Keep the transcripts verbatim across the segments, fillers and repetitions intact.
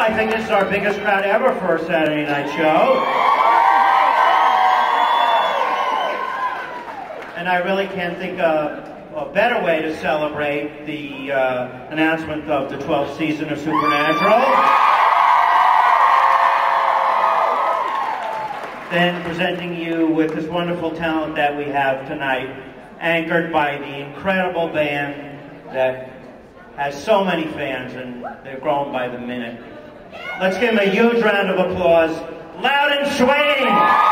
I think this is our biggest crowd ever for a Saturday night show. And I really can't think of a better way to celebrate the uh, announcement of the twelfth season of Supernatural than presenting you with this wonderful talent that we have tonight, anchored by the incredible band that has so many fans, and they're growing by the minute. Let's give them a huge round of applause. Loud and Swain!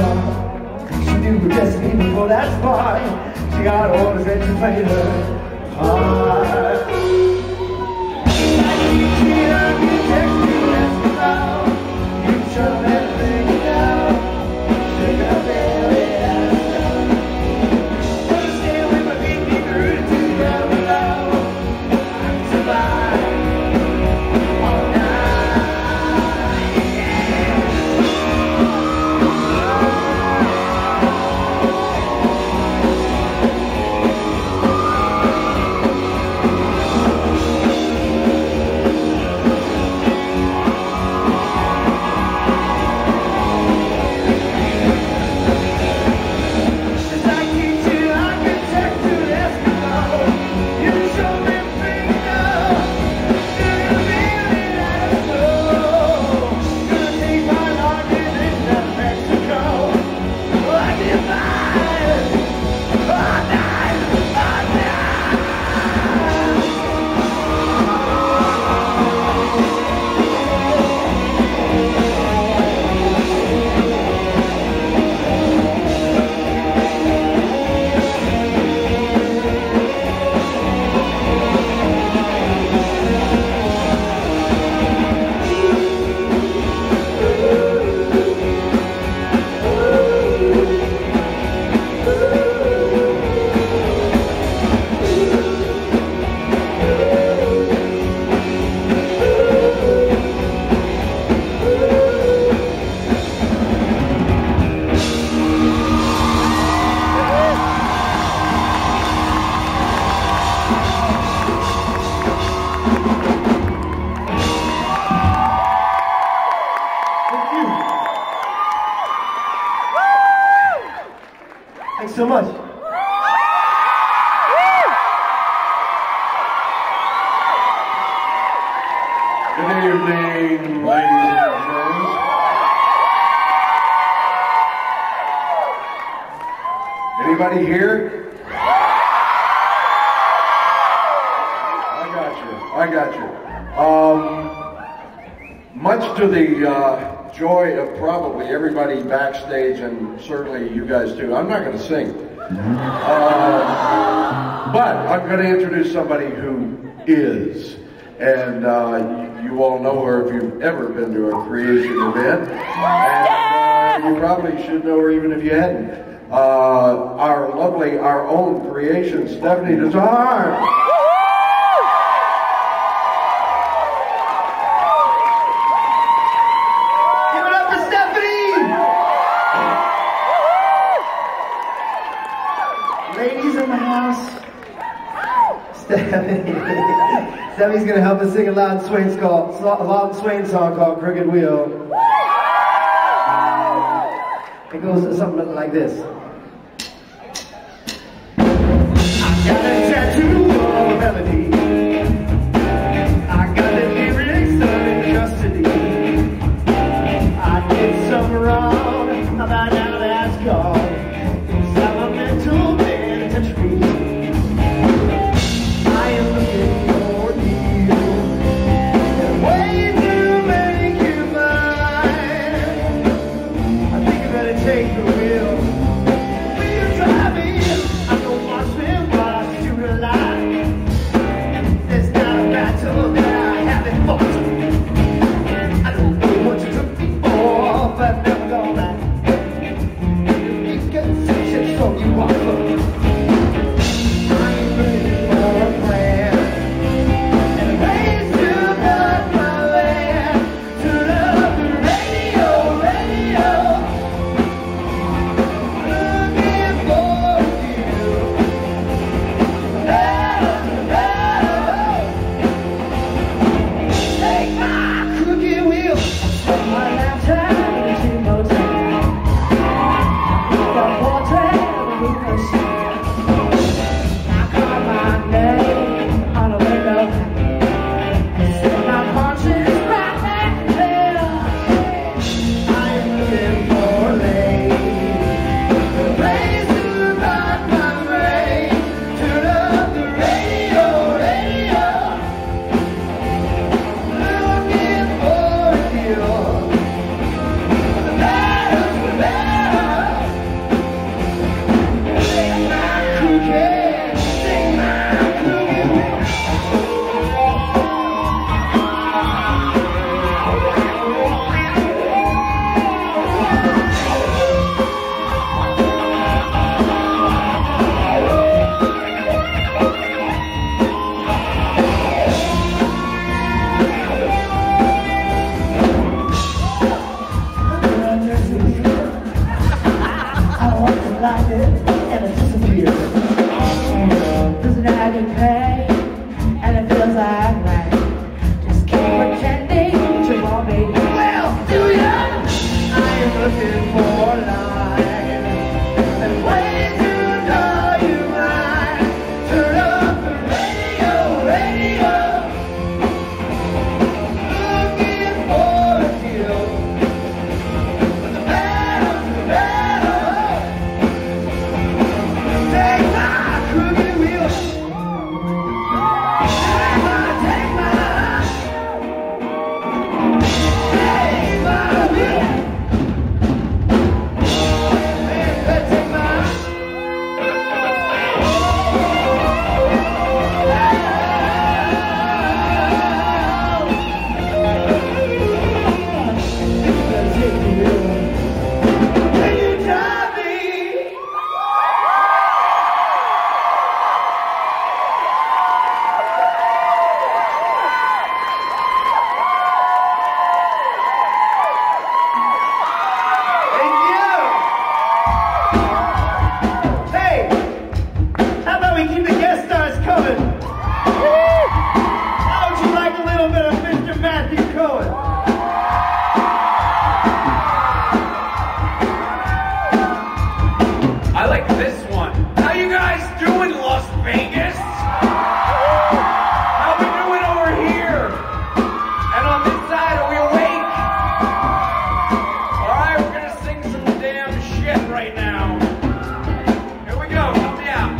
She knew her destiny before that spark. She got orders ready to play her part. She architect, you ask about. You shut everything down. Shake up belly and down. Understand when my feet be rooted to the ground below. I can survive all night. Thanks so much. Good evening, ladies and gentlemen. Anybody here? I got you. I got you. Um, much to the uh, joy of probably everybody backstage, and certainly you guys too, I'm not going to sing. Uh, but I'm going to introduce somebody who is. And uh, you, you all know her if you've ever been to a creation event. And uh, you probably should know her even if you hadn't. Uh, our lovely, our own creation, Stephanie Desarmes. Give it up for Stephanie! Ladies in the house, Stephanie. Stephanie's gonna help us sing a Loud and Swain song, a Loud and Swain song called Crooked Wheel. It goes something like this. I got a tattoo of a melody. I got the lyrics under custody. I did something wrong, about now that's gone. It's our mental penitentiary. I am looking for you, and way too make you mine. I think you better take the wheel. Will you drive me? I don't want to swim while I shoot a line. There's not a battle that I haven't fought. I don't know what you took me for, but I'm never gonna lie. You get some shit from you walk up. I'm ready for a plan, and a place to build my land. Turn up the radio, radio. Looking for you. Take my crooked wheel, spend my lifetime into no time. The portrait of a like it and it disappears. Doesn't have to pay and it feels like rain. Just keep pretending to want me. Well, do ya? I am looking for life and waiting to know you mine. Turn up the radio, radio. Looking for a deal. The battle, the battle. Take my crooked wheel. Take my, take my, take my wheel. Take my. Can you drive me? Thank you. Hey, how about we keep the guest stars coming? How would you like a little bit of Mister Matthew Cohen? I like this one. How you guys doing, Las Vegas? How we doing over here? And on this side, are we awake? Alright, we're gonna sing some damn shit right now. Here we go, help me out.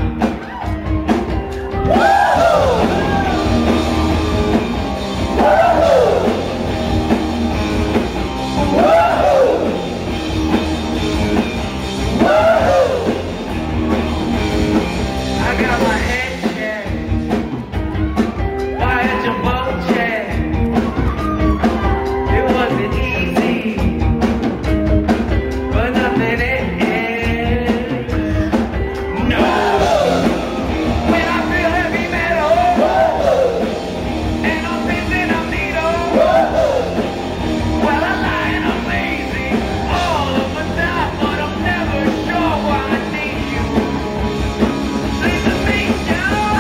I got my head checked by a jumbo check. It wasn't easy, but nothing is. No. When I feel heavy metal and I'm missing a needle, well, I lie and I'm lazy all of the time, but I'm never sure why I need you. Please let me down.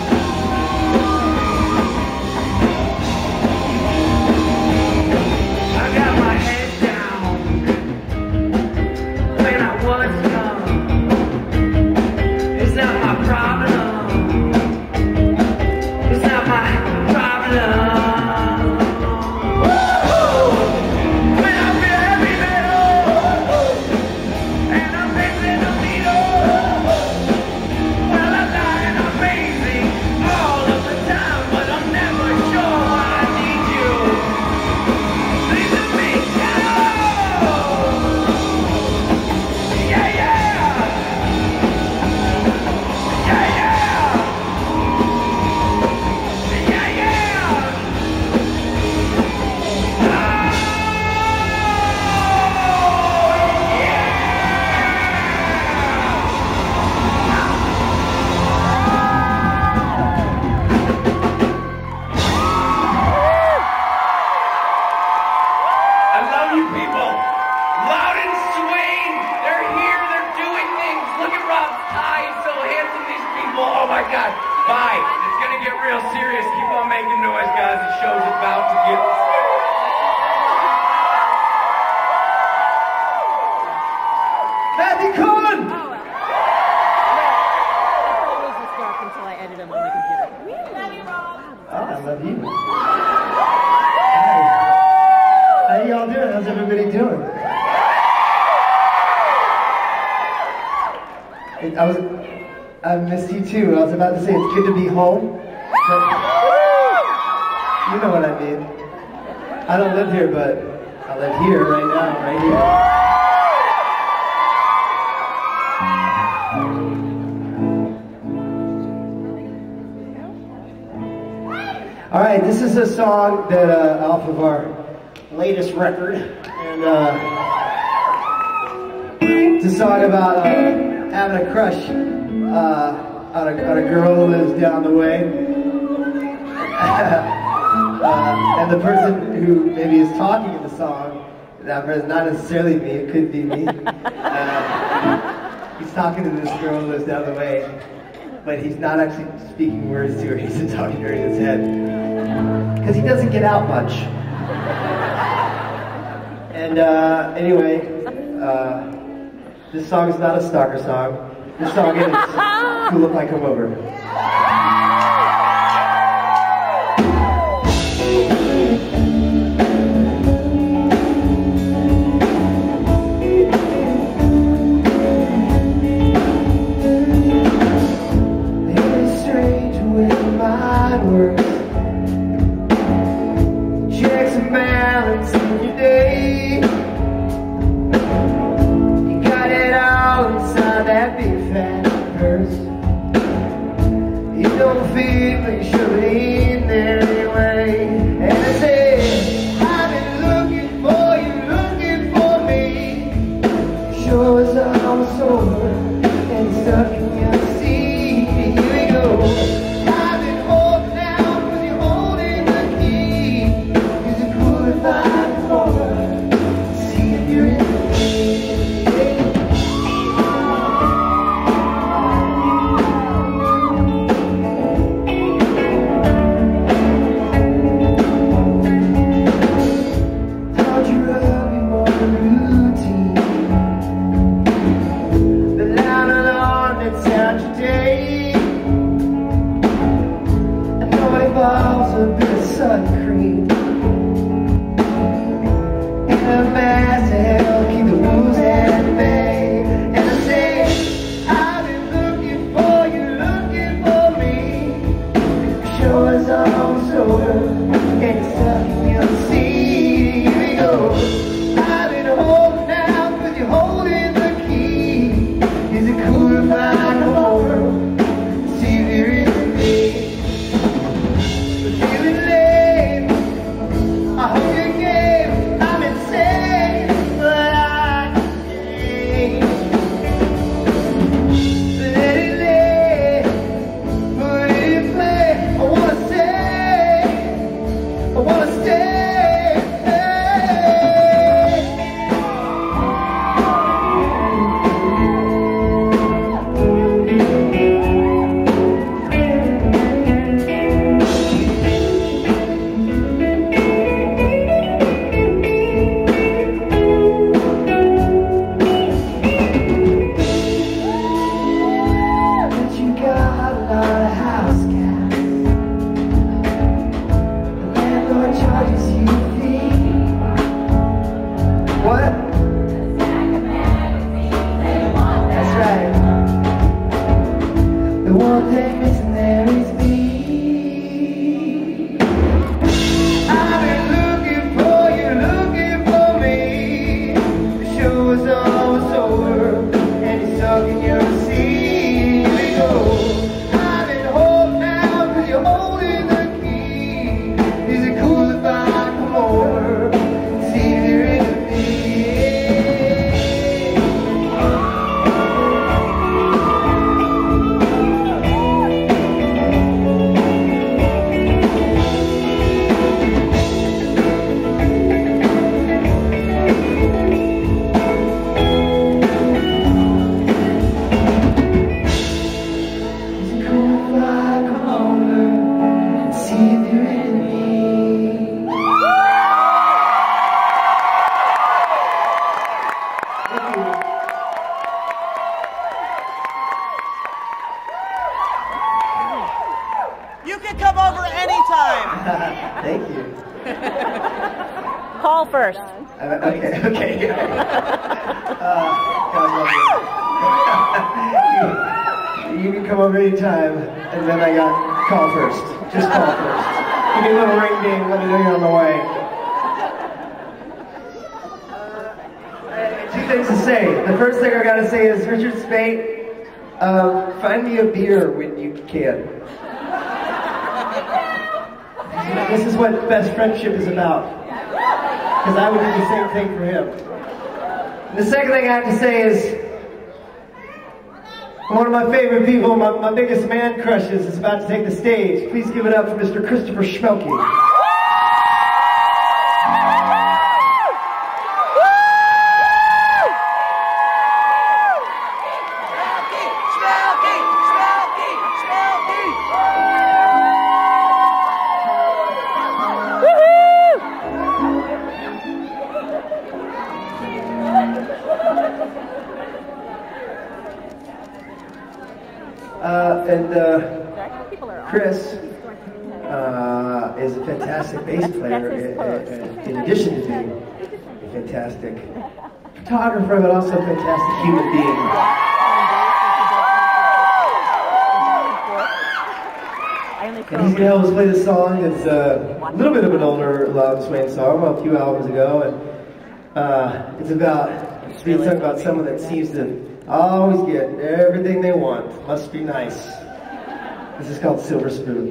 I got my head down when I was young. It's not my problem. It's not my problem. When I feel heavy metal and I'm missing a needle, well, I lie and I'm lazy all of the time, but I'm never sure why I need you. Please let me down. Yeah, yeah. Yeah, yeah. Yeah, yeah. I love you people. Loud and Swain. They're here. They're doing things. Look at Rob's tie. He's so handsome, these people. Oh my God. Bye. It's going to get real serious. Keep on making noise, guys. The show's about to get Matthew Cohen! Until I edit them on the computer. Oh, I love you. Hi. How y'all doing? How's everybody doing? It- I was, I missed you too. I was about to say it's good to be home. But you know what I mean. I don't live here, but I live here right now, right here. All right, this is a song that uh, off of our latest record, and uh, it's a song about uh, having a crush uh, on, a, on a girl who lives down the way, uh, and the person who maybe is talking in the song, that person, not necessarily me, it could be me. Uh, he's talking to this girl who lives down the way, but he's not actually speaking words to her. He's just talking to her in his head. Because he doesn't get out much. And uh, anyway, uh, this song is not a stalker song. This song is Who Look Like Come Over. Checks and balance in your day. You got it all inside that big fat purse. You don't feel like you should be in there anyway. And I say, I've been looking for you, looking for me. Sure as I'm sober and stuck in your seat. Here we go. Sun cream in a mass to help keep the wolves at bay. And I say, I've been looking for you, looking for me. Show us all sober and stuck in your seat. Here we go. I've been holding out cause you're holding the key. Is it cool if I come over? See if you're into me. Feeling late. I hope you came. I'm insane, but I can't. Let it lay, put it in play. I wanna stay, I wanna stay. Thank you. Call first. Uh, okay, okay. uh, you, you can come over anytime, and then I got call first. Just call first. Give me a little ring ding, let me know you're on the way. Uh, two things to say. The first thing I gotta say is, Richard Speight, um, find me a beer when you can. This is what best friendship is about. Because I would do the same thing for him. And the second thing I have to say is, one of my favorite people, my, my biggest man crushes, is about to take the stage. Please give it up for Mister Christopher Schmelke. Uh, and uh, Chris uh, is a fantastic bass player, in, in addition to being a fantastic photographer, but also a fantastic human being. And he's going to help us play this song. It's uh, a little bit of an older Loudon Swain song, a few albums ago, and uh, it's about it's a song about someone that seems to always get everything they want. Must be nice. This is called Silver Spoon.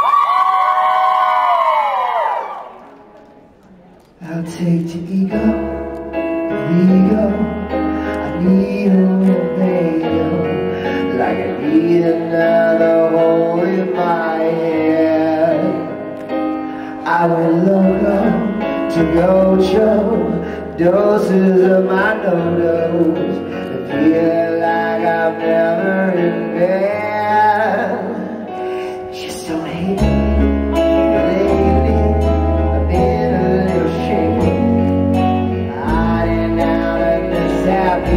I'll take the ego, the ego. I need a radio, like I need another hole in my head. I went loco to go show doses of my no-dos. Feel like I'm never in bed. Just don't hate me. Lately, I've been a little shaky, hiding out in this happy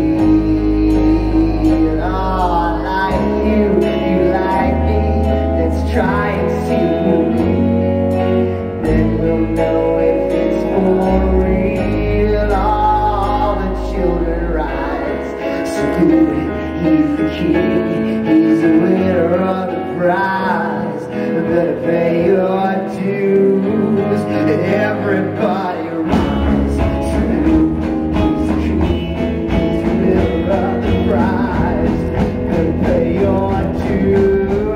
feel. Oh, I like you, you like me. Let's try and see who we. Then we'll know if it's for real. All the children rise. He's the king, he's the winner of the prize. You better pay your dues, everybody rise. Salute, he's the king, he's the winner of the prize. You better pay your dues.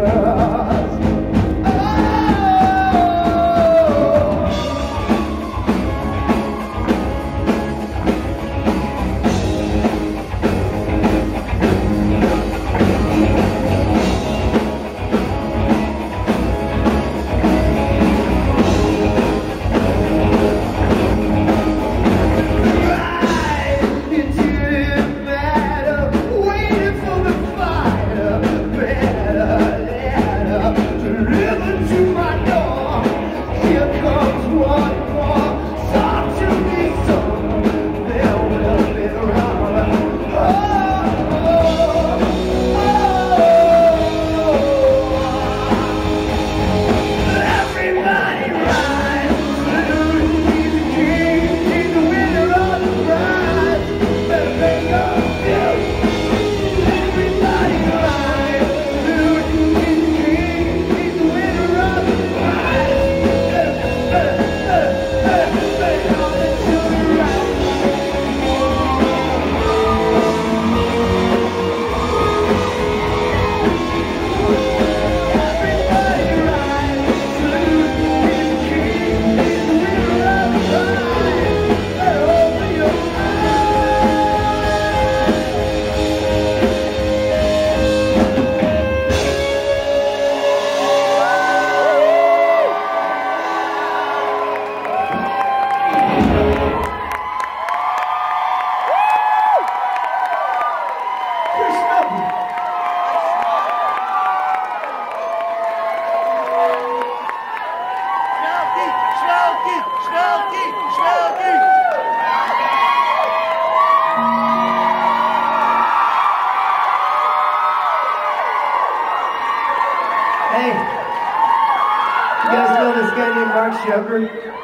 Shepard.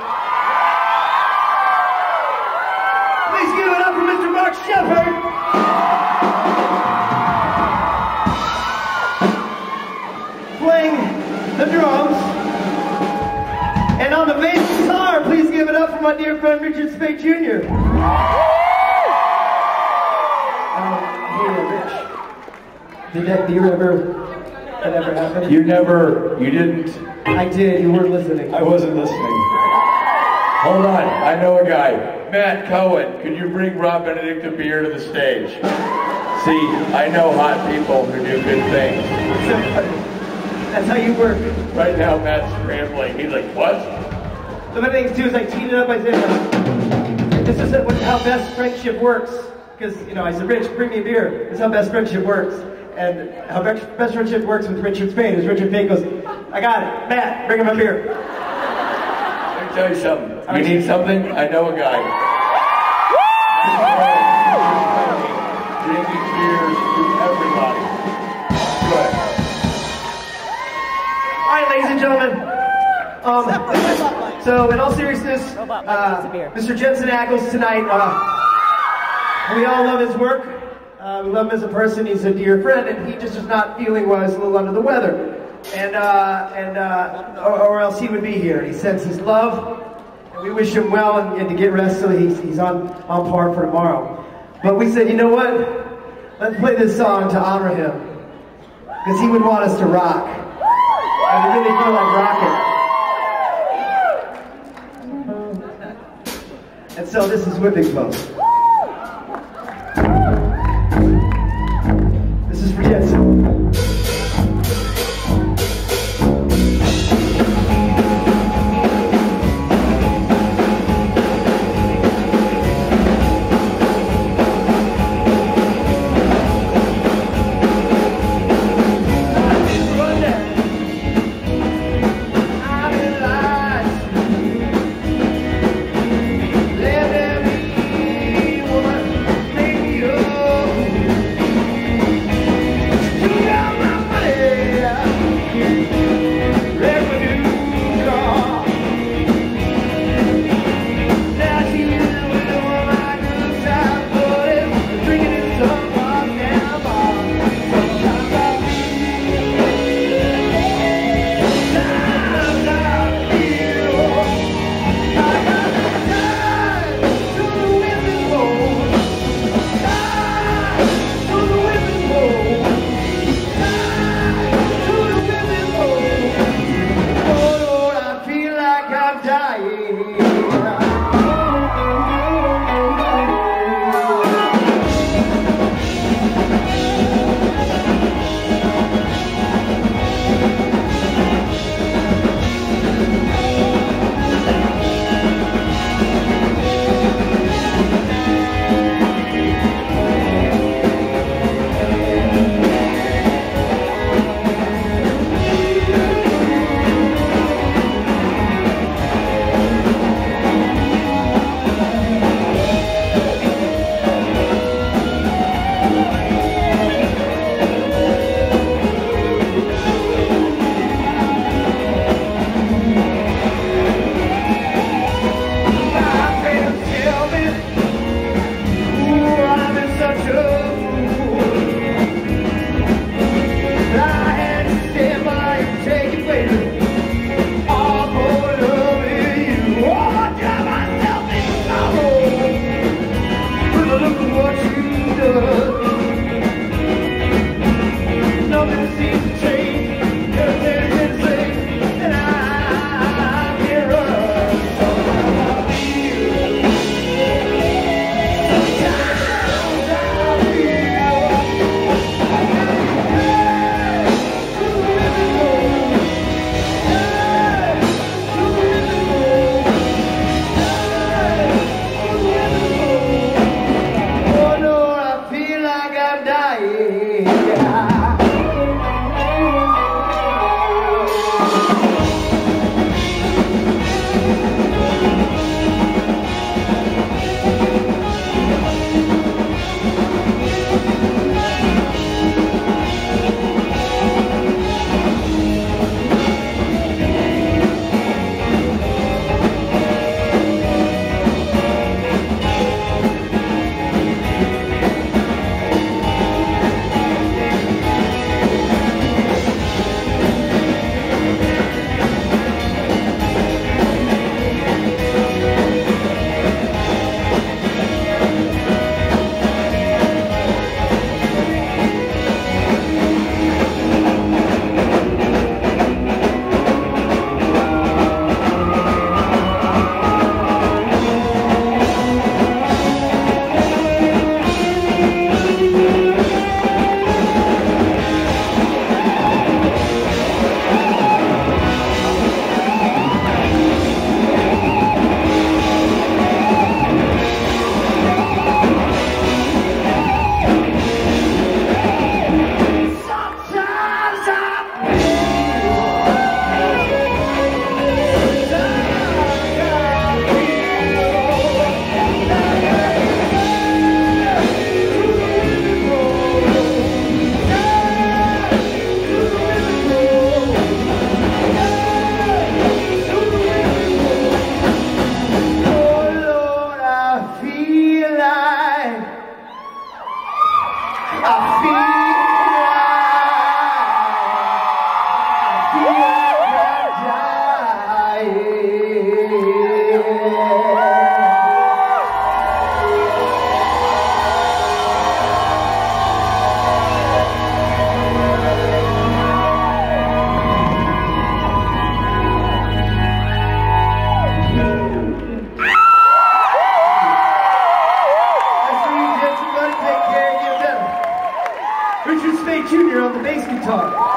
Please give it up for Mister Mark Shepard. Playing the drums. And on the bass guitar, please give it up for my dear friend Richard Speight Junior Um, hey, Rich. Did that beer ever, that ever happen? You never, you didn't. I did, you weren't listening. I wasn't listening. Hold on, I know a guy. Matt Cohen, could you bring Rob Benedict a beer to the stage? See, I know hot people who do good things. That's how you work. Right now, Matt's scrambling. He's like, what? The other things too is I teed it up, I said, this is how best friendship works. Because, you know, I said, Rich, bring me a beer. This is how best friendship works. And how best friendship works with Richard Speight is Richard Speight goes, I got it. Matt, bring him a beer. Let me tell you something. You need something? I know a guy. Drinking beers to everybody. Good. ladies and gentlemen. Um, so, in all seriousness, uh, Mister Jensen Ackles tonight, uh, we all love his work. Uh, we love him as a person. He's a dear friend, and he just is not feeling well. He's a little under the weather. And, uh, and uh, or, or else he would be here. He sends his love, and we wish him well and, and to get rest so he's, he's on, on par for tomorrow. But we said, you know what? Let's play this song to honor him, because he would want us to rock. And we really feel like rocking. And so this is Whipping Post. This is for Jensen. Richard Spade Junior on the bass guitar.